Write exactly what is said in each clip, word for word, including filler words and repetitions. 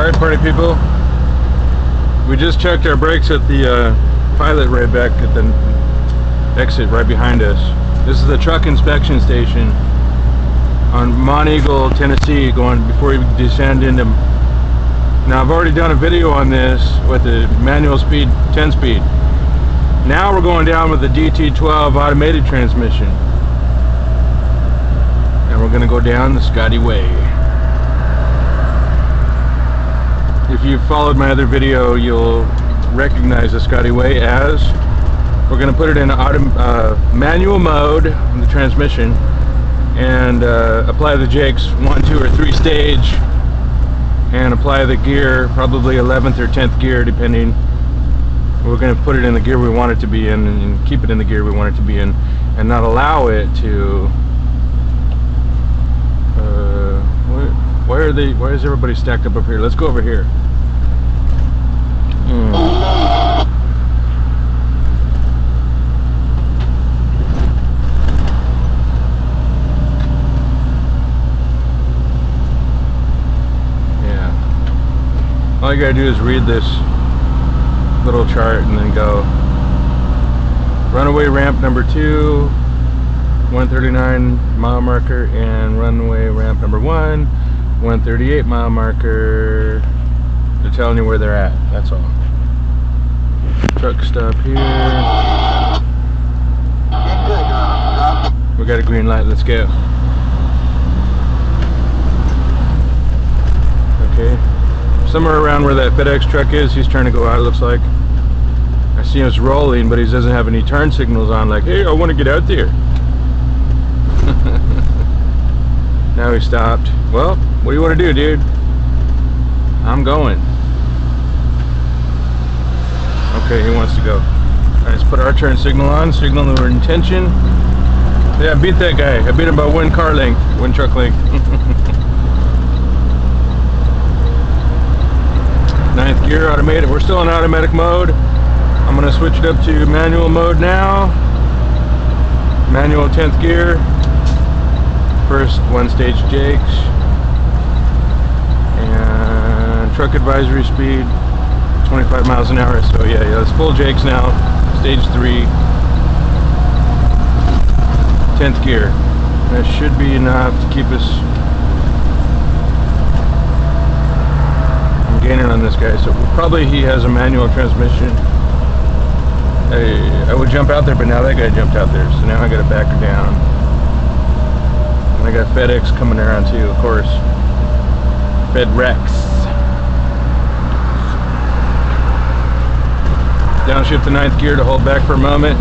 Alright, party people. We just checked our brakes at the uh, pilot right back at the exit right behind us. This is the truck inspection station on Monteagle, Tennessee, going before you descend into... Now I've already done a video on this with the manual speed, ten speed. Now we're going down with the D T twelve automated transmission. And we're going to go down the Scotty Way. If you've followed my other video, you'll recognize the Scotty Way as we're going to put it in auto, uh, manual mode in the transmission and uh, apply the jakes one, two, or three stage, and apply the gear, probably eleventh or tenth gear, depending. We're going to put it in the gear we want it to be in and keep it in the gear we want it to be in, and not allow it to. Uh, where, why are they? Why is everybody stacked up up here? Let's go over here. Hmm. Yeah. All you gotta do is read this little chart and then go. Runaway ramp number two, one thirty-nine mile marker, and runway ramp number one, one thirty-eight mile marker. They're telling you where they're at, that's all. Truck stop here. We got a green light, let's go. Okay. Somewhere around where that FedEx truck is, he's trying to go out, it looks like. I see him rolling, but he doesn't have any turn signals on, like, hey, I want to get out there. Now he stopped. Well, what do you want to do, dude? I'm going. Okay, he wants to go. Alright, let's put our turn signal on, signal our intention. Yeah, I beat that guy. I beat him by one car length, one truck length. Ninth gear, automated. We're still in automatic mode. I'm going to switch it up to manual mode now. Manual tenth gear. First one stage jakes. And truck advisory speed twenty-five miles an hour. So yeah, yeah, it's full jakes now. Stage three. tenth gear. That should be enough to keep us. I'm gaining on this guy, so probably he has a manual transmission. I, I would jump out there, but now that guy jumped out there, so now I gotta back her down. And I got FedEx coming around too, of course. FedRex. Downshift to ninth gear to hold back for a moment.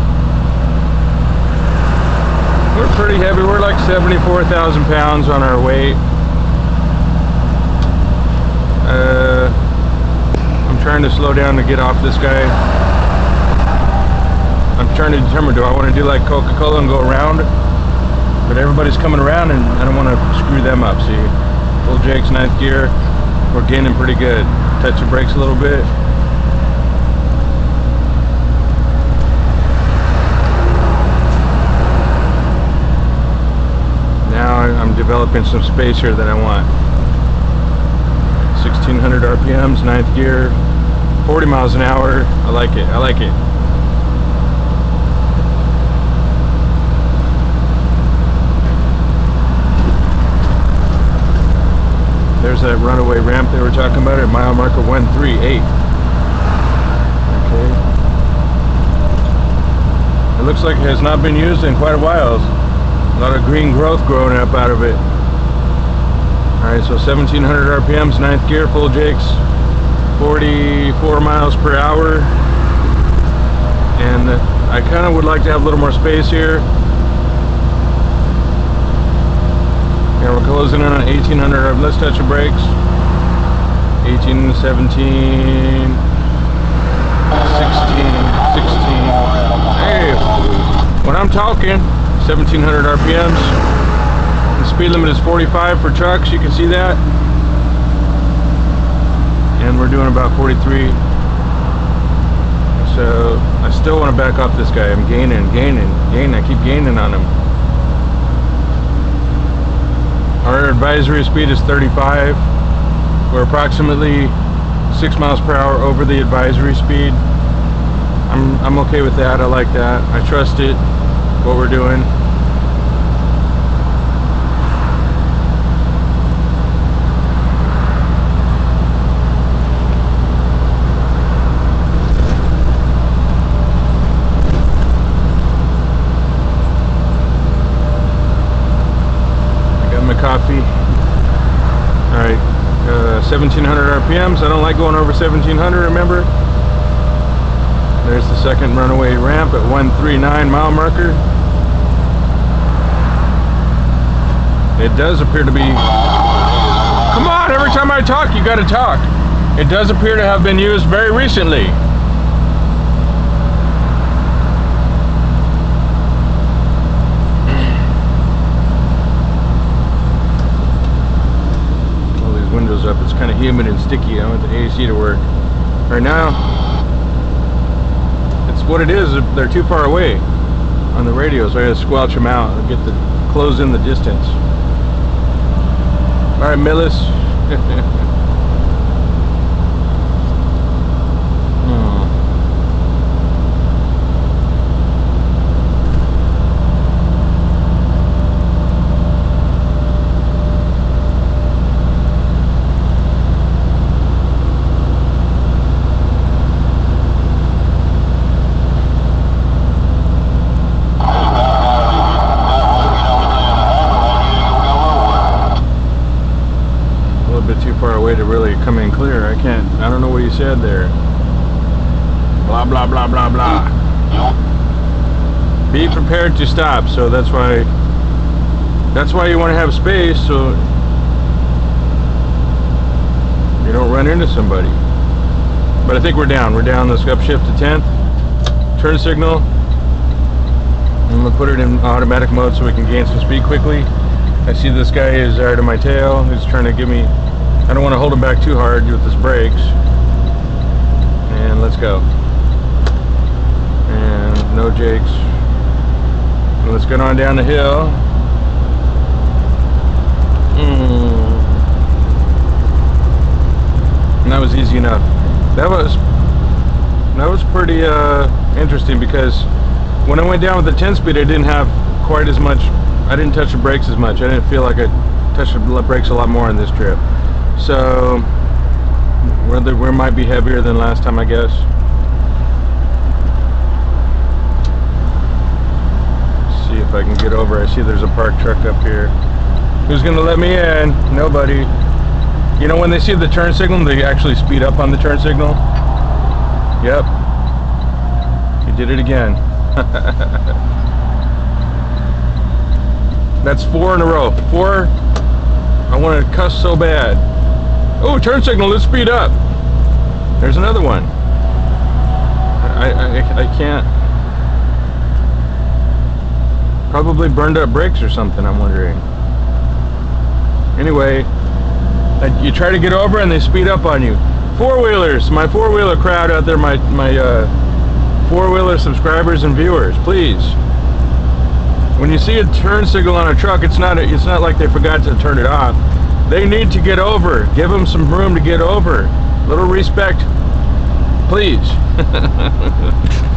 We're pretty heavy, we're like seventy-four thousand pounds on our weight. Uh, I'm trying to slow down to get off this guy. I'm trying to determine, do I want to do like Coca-Cola and go around? But everybody's coming around and I don't want to screw them up, see? Full jakes, ninth gear. We're gaining pretty good. Touch the brakes a little bit. Now I'm developing some space here that I want. sixteen hundred R P Ms, ninth gear, forty miles an hour. I like it, I like it. There's that runaway ramp they were talking about at mile marker one thirty-eight. Okay. It looks like it has not been used in quite a while. A lot of green growth growing up out of it. Alright, so seventeen hundred R P Ms, ninth gear, full jakes, forty-four miles per hour. And I kind of would like to have a little more space here. Yeah, we're closing in on eighteen hundred. Let's touch the brakes. eighteen, seventeen, sixteen, sixteen. Hey, when I'm talking, seventeen hundred R P Ms. The speed limit is forty-five for trucks, you can see that. And we're doing about forty-three. So I still want to back off this guy. I'm gaining, gaining, gaining. I keep gaining on him. Our advisory speed is thirty-five. We're approximately six miles per hour over the advisory speed. I'm, I'm okay with that. I like that. I trust it, what we're doing. Coffee. Alright, uh, seventeen hundred R P Ms. I don't like going over seventeen hundred, remember? There's the second runaway ramp at one thirty-nine mile marker. It does appear to be... Come on, every time I talk, you gotta talk. It does appear to have been used very recently. Windows up. It's kind of humid and sticky. I want the A C to work. Right now, it's what it is. They're too far away on the radio, so I gotta squelch them out and get the close in the distance. All right, Millis. Way to really come in clear. I can't, I don't know what you said there. Blah blah blah blah blah. Be prepared to stop. So that's why that's why you want to have space, so you don't run into somebody. But I think we're down. We're down. Let's upshift to tenth. Turn signal. I'm gonna put it in automatic mode so we can gain some speed quickly. I see this guy is right on my tail. He's trying to give me. I don't want to hold him back too hard with his brakes. And let's go. And no jakes. And let's get on down the hill. Mm. And that was easy enough. That was that was pretty uh, interesting, because when I went down with the ten speed, I didn't have quite as much. I didn't touch the brakes as much. I didn't feel like I touched the brakes a lot more on this trip. So whether we might be heavier than last time, I guess. Let's see if I can get over. I see there's a parked truck up here. Who's gonna let me in? Nobody. You know, when they see the turn signal, they actually speed up on the turn signal. Yep. You did it again. That's four in a row. Four. I want to cuss so bad. Oh, turn signal, let's speed up. There's another one. I, I, I can't. Probably burned up brakes or something, I'm wondering. Anyway, you try to get over and they speed up on you. Four-wheelers, my four-wheeler crowd out there, my, my uh, four-wheeler subscribers and viewers, please. When you see a turn signal on a truck, it's not, it's not like they forgot to turn it off. They need to get over. Give them some room to get over. Little respect, please.